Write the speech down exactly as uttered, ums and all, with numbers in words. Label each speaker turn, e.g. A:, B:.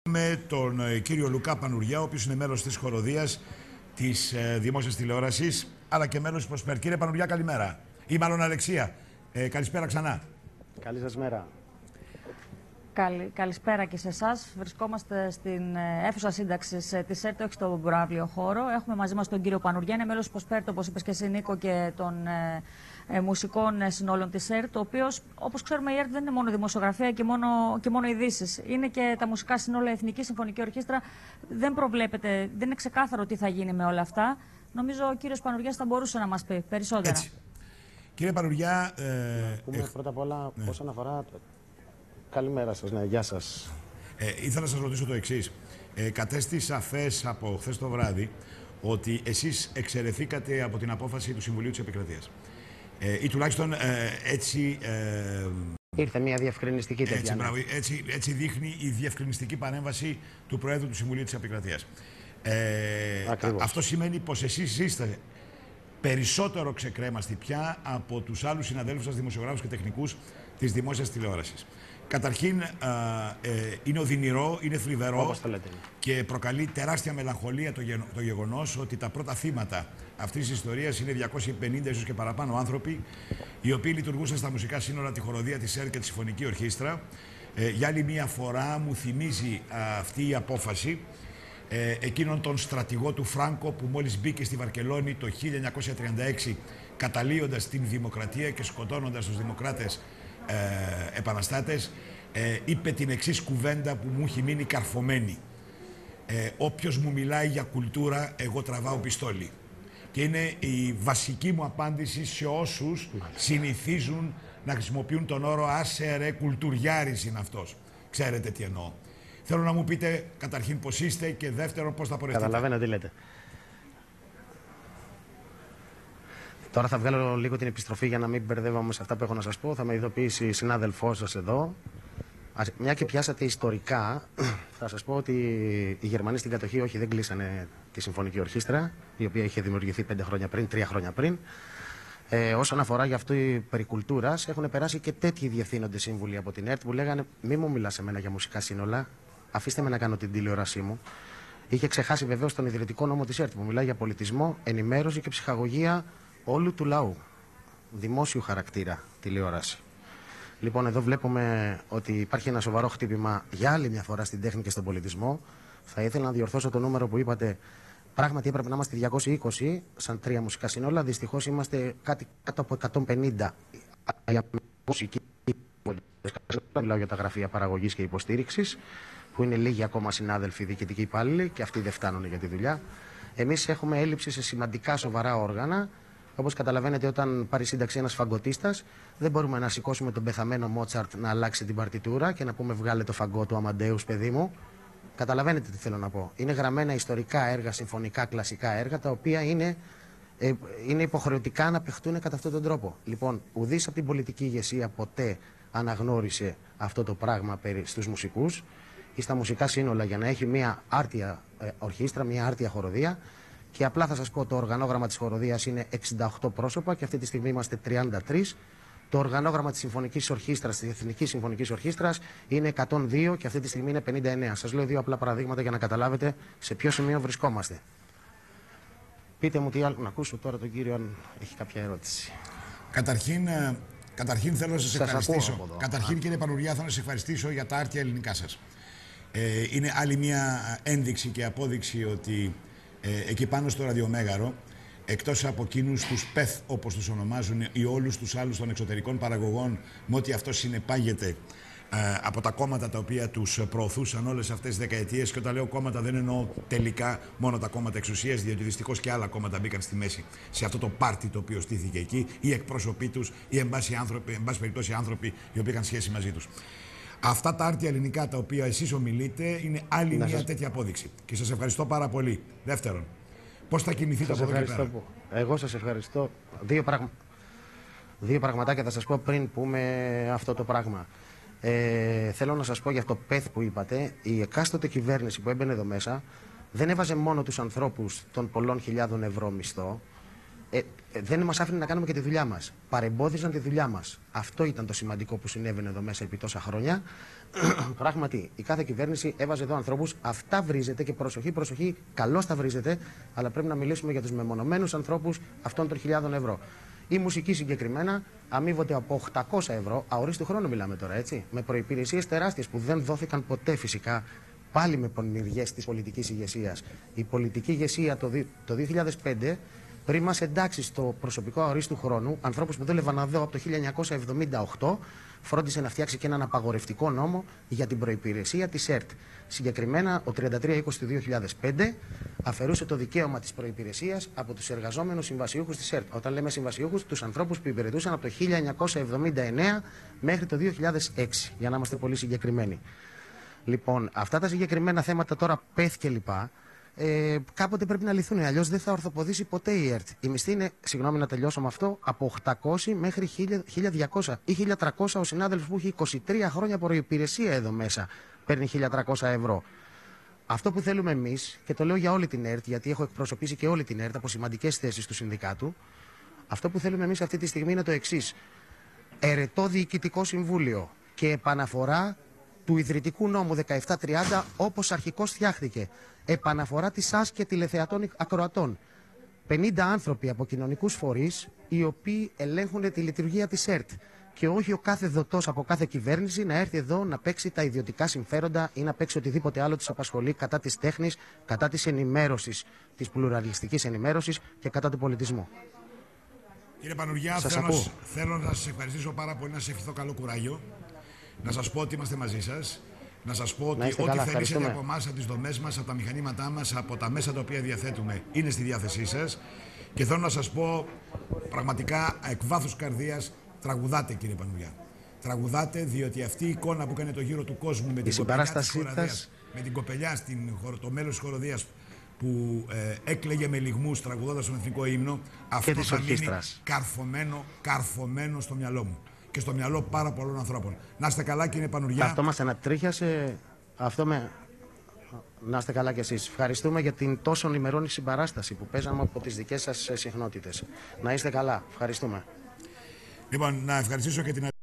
A: Με τον ε, κύριο Λουκά Πανουριά, ο οποίος είναι μέλος της χοροδίας της ε, δημόσιας τηλεόρασης, αλλά και μέλος της Προσπέρ. Κύριε Πανουριά, καλημέρα. Ή μάλλον Αλεξία. Ε, καλησπέρα ξανά.
B: Καλή σας μέρα.
C: Καλη, καλησπέρα και σε εσάς. Βρισκόμαστε στην ε, αίθουσα σύνταξης ε, της ΕΡΤ, όχι στον προαύλιο χώρο. Έχουμε μαζί μας τον κύριο Πανουριά, είναι μέλος της Προσπέρ, όπως είπες και εσύ, Νίκο, και των ε, ε, μουσικών ε, συνόλων της ΕΡΤ, ο οποίος, όπως ξέρουμε, η ΕΡΤ δεν είναι μόνο δημοσιογραφία και μόνο, και μόνο ειδήσεις. Είναι και τα μουσικά συνόλα, Εθνική Συμφωνική Ορχήστρα. Δεν προβλέπεται, δεν είναι ξεκάθαρο τι θα γίνει με όλα αυτά. Νομίζω ο κύριος Πανουριάς θα μπορούσε να μας πει περισσότερα.
A: Έτσι. Κύριε Πανουριά. Ε,
B: να πούμε ε, πρώτα απ' όλα, ναι. όσον αφορά. Καλημέρα σας, ναι, γεια σας.
A: Ε, ήθελα να σας ρωτήσω το εξής. Ε, κατέστη σαφές από χθες το βράδυ ότι εσείς εξαιρεθήκατε από την απόφαση του Συμβουλίου της Επικρατείας. Ε, ή τουλάχιστον ε, έτσι... Ε,
B: Ήρθε μια διευκρινιστική τέτοια.
A: Έτσι, μπράβο, έτσι, έτσι δείχνει η διευκρινιστική παρέμβαση του Προέδρου του Συμβουλίου της Επικρατείας. Ε, αυτό σημαίνει πως εσείς είστε περισσότερο ξεκρέμαστοι πια από τους άλλους συναδέλφους σας, δημοσιογράφους και τεχνικούς της δημόσιας τηλεόρασης. Καταρχήν, α, ε, είναι οδυνηρό, είναι θλιβερό και προκαλεί τεράστια μελαγχολία το, γε, το γεγονός ότι τα πρώτα θύματα αυτής της ιστορίας είναι διακόσιοι πενήντα ίσως και παραπάνω άνθρωποι, οι οποίοι λειτουργούσαν στα μουσικά σύνορα, τη χοροδία της ΕΡΤ και τη Συμφωνική Ορχήστρα. Ε, για άλλη μία φορά μου θυμίζει α, αυτή η απόφαση ε, εκείνον τον στρατηγό του Φράνκο που μόλις μπήκε στη Βαρκελόνη το χίλια εννιακόσια τριάντα έξι καταλύοντας την δημοκρατία και σκοτώνοντας τους δημοκράτες Ε, επαναστάτες, ε, είπε την εξής κουβέντα που μου έχει μείνει καρφωμένη. Ε, όποιος μου μιλάει για κουλτούρα, εγώ τραβάω πιστόλι. Και είναι η βασική μου απάντηση σε όσους συνηθίζουν να χρησιμοποιούν τον όρο «άσε ρε, κουλτουριάρης είναι αυτός». Ξέρετε τι εννοώ. Θέλω να μου πείτε καταρχήν πώς είστε και δεύτερον πώς θα πορευτείτε.
B: Καταλαβαίνω τι λέτε. Τώρα θα βγάλω λίγο την επιστροφή για να μην μπερδεύομαι σε αυτά που έχω να σας πω. Θα με ειδοποιήσει η συνάδελφός σας εδώ. Μια και πιάσατε ιστορικά, θα σας πω ότι οι Γερμανοί στην κατοχή όχι δεν κλείσανε τη Συμφωνική Ορχήστρα, η οποία είχε δημιουργηθεί πέντε χρόνια πριν, τρία χρόνια πριν. Ε, όσον αφορά για αυτό η περί κουλτούρας, έχουν περάσει και τέτοιοι διευθύνοντες σύμβουλοι από την ΕΡΤ που λέγανε «Μη μου μιλάς σε μένα για μουσικά σύνολα, αφήστε με να κάνω την τηλεόρασή μου». Είχε ξεχάσει βεβαίως τον ιδρυτικό νόμο της ΕΡΤ που μιλάει για πολιτισμό, ενημέρωση και ψυχαγωγία όλου του λαού. Δημόσιου χαρακτήρα τηλεόραση. Λοιπόν, εδώ βλέπουμε ότι υπάρχει ένα σοβαρό χτύπημα για άλλη μια φορά στην τέχνη και στον πολιτισμό. Θα ήθελα να διορθώσω το νούμερο που είπατε. Πράγματι έπρεπε να είμαστε διακόσιοι είκοσι σαν τρία μουσικά σύνολα. Δυστυχώς είμαστε κάτι κάτω από εκατόν πενήντα για μουσική. Μιλάω για τα γραφεία παραγωγής και υποστήριξης, που είναι λίγοι ακόμα συνάδελφοι διοικητικοί υπάλληλοι και αυτοί δεν φτάνουν για τη δουλειά. Εμείς έχουμε έλλειψη σε σημαντικά σοβαρά όργανα. Όπως καταλαβαίνετε, όταν πάρει σύνταξη ένας φαγκοτίστας, δεν μπορούμε να σηκώσουμε τον πεθαμένο Μότσαρτ να αλλάξει την παρτιτούρα και να πούμε βγάλε το φαγκό του Αμαντέους, παιδί μου. Καταλαβαίνετε τι θέλω να πω. Είναι γραμμένα ιστορικά έργα, συμφωνικά, κλασικά έργα, τα οποία είναι, ε, είναι υποχρεωτικά να παιχτούν κατά αυτόν τον τρόπο. Λοιπόν, ουδής από την πολιτική ηγεσία ποτέ αναγνώρισε αυτό το πράγμα περί στους μουσικούς ή στα μουσικά σύνολα για να έχει μια άρτια ε, ορχήστρα, μια άρτια χοροδία. Και απλά θα σας πω, το οργανόγραμμα της χοροδίας είναι εξήντα οκτώ πρόσωπα και αυτή τη στιγμή είμαστε τριάντα τρία. Το οργανόγραμμα της Συμφωνικής Ορχήστρας, της Εθνικής Συμφωνικής Ορχήστρας, είναι εκατόν δύο και αυτή τη στιγμή είναι πενήντα εννέα. Σας λέω δύο απλά παραδείγματα για να καταλάβετε σε ποιο σημείο βρισκόμαστε. Πείτε μου τι άλλο να ακούσω τώρα τον κύριο, αν έχει κάποια ερώτηση.
A: Καταρχήν, καταρχήν θέλω να σας, σας ευχαριστήσω. Καταρχήν, Α. κύριε Πανουριά, θέλω να σας ευχαριστήσω για τα άρτια ελληνικά σας. Ε, είναι άλλη μια ένδειξη και απόδειξη ότι Ε, εκεί πάνω στο ραδιομέγαρο, εκτός από εκείνους τους ΠΕΘ όπως τους ονομάζουν ή όλους τους άλλους των εξωτερικών παραγωγών με ό,τι αυτό συνεπάγεται ε, από τα κόμματα τα οποία τους προωθούσαν όλες αυτές τις δεκαετίες, και όταν λέω κόμματα δεν εννοώ τελικά μόνο τα κόμματα εξουσίας, διότι δυστυχώς και άλλα κόμματα μπήκαν στη μέση σε αυτό το πάρτι το οποίο στήθηκε εκεί, ή εκπρόσωποι τους ή εν πάση, άνθρωποι, εν πάση περιπτώσει άνθρωποι οι οποίοι είχαν σχέση μαζί τους. Αυτά τα άρτια ελληνικά τα οποία εσείς ομιλείτε είναι άλλη να μια σας... τέτοια απόδειξη. Και σας ευχαριστώ πάρα πολύ. Δεύτερον, πώς θα κινηθείτε από εδώ και πέρα?
B: Εγώ σας ευχαριστώ. Δύο, πραγμα... Δύο πραγματάκια θα σας πω πριν πούμε αυτό το πράγμα. Ε, θέλω να σας πω για αυτό το ΠΕΘ που είπατε. Η εκάστοτε κυβέρνηση που έμπαινε εδώ μέσα δεν έβαζε μόνο τους ανθρώπους των πολλών χιλιάδων ευρώ μισθό, Ε, ε, δεν μας άφηνε να κάνουμε και τη δουλειά μας. Παρεμπόδιζαν τη δουλειά μας. Αυτό ήταν το σημαντικό που συνέβαινε εδώ μέσα επί τόσα χρόνια. Πράγματι, η κάθε κυβέρνηση έβαζε εδώ ανθρώπους. Αυτά βρίζετε και προσοχή, προσοχή, καλώς τα βρίζετε, αλλά πρέπει να μιλήσουμε για τους μεμονωμένους ανθρώπους αυτών των χιλιάδων ευρώ. Η μουσική συγκεκριμένα αμείβονται από οκτακόσια ευρώ, αορίστου χρόνου μιλάμε τώρα, έτσι, με προϋπηρεσίες τεράστιες που δεν δόθηκαν ποτέ φυσικά, πάλι με πονηριές της πολιτικής ηγεσίας. Η πολιτική ηγεσία το, το δύο χιλιάδες πέντε, πριν μας εντάξει στο προσωπικό αορίστου χρόνου, ανθρώπους που δούλευαν εδώ από το χίλια εννιακόσια εβδομήντα οκτώ, φρόντισε να φτιάξει και έναν απαγορευτικό νόμο για την προϋπηρεσία της ΕΡΤ. Συγκεκριμένα, ο τριάντα τρία είκοσι του δύο χιλιάδες πέντε αφαιρούσε το δικαίωμα της προϋπηρεσίας από τους εργαζόμενους συμβασιούχους της ΕΡΤ. Όταν λέμε συμβασιούχους, τους ανθρώπους που υπηρετούσαν από το χίλια εννιακόσια εβδομήντα εννέα μέχρι το δύο χιλιάδες έξι, για να είμαστε πολύ συγκεκριμένοι. Λοιπόν, αυτά τα συγκεκριμένα θέματα τώρα, πέθ και λοιπά, ε, κάποτε πρέπει να λυθούν. Αλλιώς δεν θα ορθοποδήσει ποτέ η ΕΡΤ. Η μισθή είναι, συγγνώμη να τελειώσω με αυτό, από οκτακόσια μέχρι χίλια διακόσια ή χίλια τριακόσια. Ο συνάδελφος που έχει είκοσι τρία χρόνια προϋπηρεσία εδώ μέσα παίρνει χίλια τριακόσια ευρώ. Αυτό που θέλουμε εμείς, και το λέω για όλη την ΕΡΤ, γιατί έχω εκπροσωπήσει και όλη την ΕΡΤ από σημαντικές θέσεις του συνδικάτου, αυτό που θέλουμε εμείς αυτή τη στιγμή είναι το εξής. Ερετό διοικητικό συμβούλιο και επαναφορά του ιδρυτικού νόμου δεκαεπτά τριάντα όπως αρχικώς φτιάχτηκε. Επαναφορά της ΑΣ και τηλεθεατών ακροατών. πενήντα άνθρωποι από κοινωνικούς φορείς οι οποίοι ελέγχουν τη λειτουργία της ΕΡΤ. Και όχι ο κάθε δοτός από κάθε κυβέρνηση να έρθει εδώ να παίξει τα ιδιωτικά συμφέροντα ή να παίξει οτιδήποτε άλλο της απασχολεί κατά της τέχνης, κατά της ενημέρωσης, της πλουραλιστικής ενημέρωσης και κατά του πολιτισμού.
A: Κύριε Πανουργιά, θέλω, θέλω να σας ευχαριστήσω πάρα πολύ, να σας ευχηθώ καλό κουράγιο. Να σας πω ότι είμαστε μαζί σας. Να σας πω ότι ό,τι θέλετε από εμάς, από τις δομές μας, από τα μηχανήματά μας, από τα μέσα τα οποία διαθέτουμε, είναι στη διάθεσή σας. Και θέλω να σας πω πραγματικά εκ βάθους καρδίας, τραγουδάτε κύριε Πανουργιά. Τραγουδάτε, διότι αυτή η εικόνα που έκανε το γύρο του κόσμου με την κοπελιά της χοροδίας, με την κοπελιά στην, το μέλος της χοροδίας που ε, έκλαιγε με λυγμούς τραγουδώντας τον εθνικό ύμνο, αυτό θα μείνει καρφωμένο, καρφωμένο στο μυαλό μου και στο μυαλό πάρα πολλών ανθρώπων. Να είστε καλά κύριε Πανουργιά.
B: Αυτό μας ανατρίχιασε, αυτό με... Να είστε καλά κι εσείς. Ευχαριστούμε για την τόσο ημερώνη συμπαράσταση που παίζαμε από τις δικές σας συχνότητες. Να είστε καλά. Ευχαριστούμε.
A: Λοιπόν, να ευχαριστήσω και την